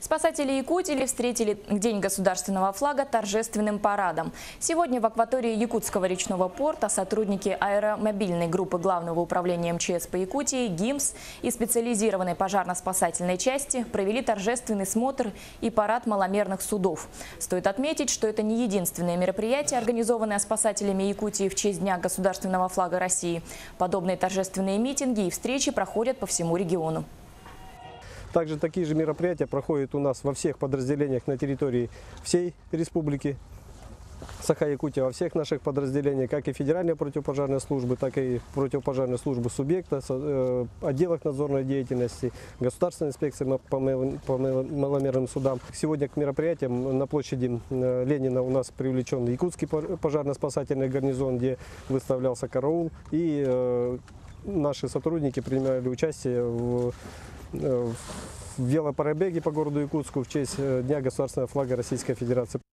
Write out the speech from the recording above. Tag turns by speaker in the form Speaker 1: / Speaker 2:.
Speaker 1: Спасатели Якутии встретили День государственного флага торжественным парадом. Сегодня в акватории Якутского речного порта сотрудники аэромобильной группы Главного управления МЧС по Якутии, ГИМС и специализированной пожарно-спасательной части провели торжественный смотр и парад маломерных судов. Стоит отметить, что это не единственное мероприятие, организованное спасателями Якутии в честь Дня государственного флага России. Подобные торжественные митинги и встречи проходят по всему региону.
Speaker 2: Также такие же мероприятия проходят у нас во всех подразделениях на территории всей республики Саха-Якутия, во всех наших подразделениях, как и Федеральной противопожарной службы, так и противопожарной службы субъекта, отделах надзорной деятельности, Государственной инспекции по маломерным судам. Сегодня к мероприятиям на площади Ленина у нас привлечен Якутский пожарно-спасательный гарнизон, где выставлялся караул, и наши сотрудники принимали участие в велопробеге по городу Якутску в честь Дня государственного флага Российской Федерации.